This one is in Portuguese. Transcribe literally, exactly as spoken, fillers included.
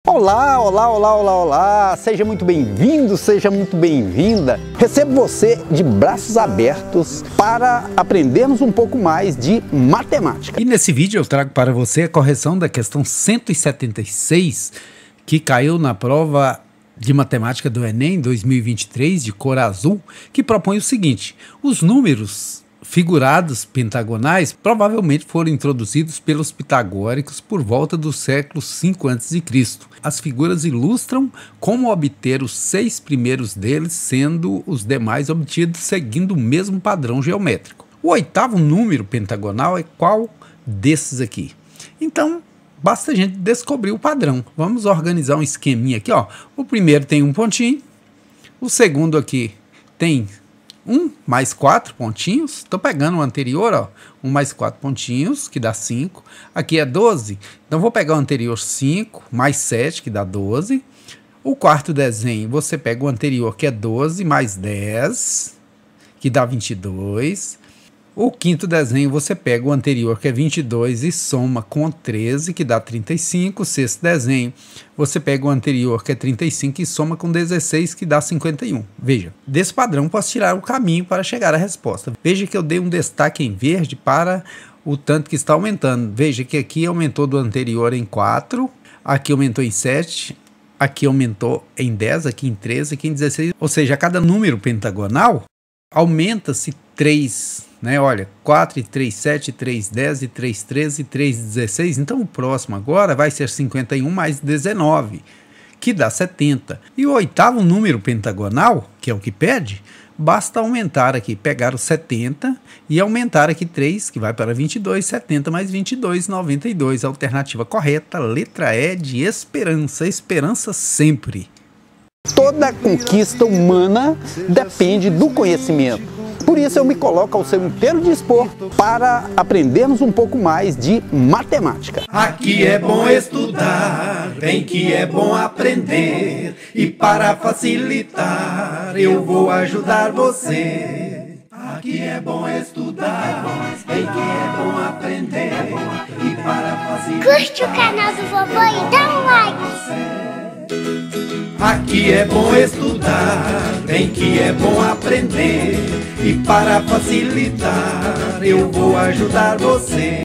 Olá, olá, olá, olá, olá! Seja muito bem-vindo, seja muito bem-vinda. Recebo você de braços abertos para aprendermos um pouco mais de matemática. E nesse vídeo eu trago para você a correção da questão cento e setenta e seis, que caiu na prova de matemática do Enem dois mil e vinte e três, de cor azul, que propõe o seguinte: os números figurados pentagonais provavelmente foram introduzidos pelos pitagóricos por volta do século cinco antes de Cristo. As figuras ilustram como obter os seis primeiros deles, sendo os demais obtidos seguindo o mesmo padrão geométrico. O oitavo número pentagonal é qual desses aqui? Então, basta a gente descobrir o padrão. Vamos organizar um esqueminha aqui, ó. O primeiro tem um pontinho, o segundo aqui tem um mais quatro pontinhos. Estou pegando o anterior, ó, um mais quatro pontinhos, que dá cinco. Aqui é doze, então vou pegar o anterior cinco, mais sete, que dá doze. O quarto desenho, você pega o anterior, que é doze, mais dez, que dá vinte e dois. O quinto desenho, você pega o anterior, que é vinte e dois, e soma com treze, que dá trinta e cinco. O sexto desenho, você pega o anterior, que é trinta e cinco, e soma com dezesseis, que dá cinquenta e um. Veja, desse padrão posso tirar o caminho para chegar à resposta. Veja que eu dei um destaque em verde para o tanto que está aumentando. Veja que aqui aumentou do anterior em quatro, aqui aumentou em sete, aqui aumentou em dez, aqui em treze, aqui em dezesseis. Ou seja, a cada número pentagonal aumenta-se três, né? Olha, quatro e três, sete, três, dez, e três, treze, e três, dezesseis. Então o próximo agora vai ser cinquenta e um mais dezenove, que dá setenta. E o oitavo número pentagonal, que é o que pede, basta aumentar aqui, pegar o setenta e aumentar aqui três, que vai para vinte e dois, setenta mais vinte e dois, noventa e dois. Alternativa correta, letra E de esperança, esperança sempre. Toda conquista humana depende do conhecimento. Por isso eu me coloco ao seu inteiro dispor para aprendermos um pouco mais de matemática. Aqui é bom estudar, bem que é bom aprender. E para facilitar, eu vou ajudar você. Aqui é bom estudar, bem que é bom aprender. E para facilitar, curte o canal do vovô e dá um like. aqui é bom estudar, bem que é bom aprender. E para facilitar, eu vou ajudar você.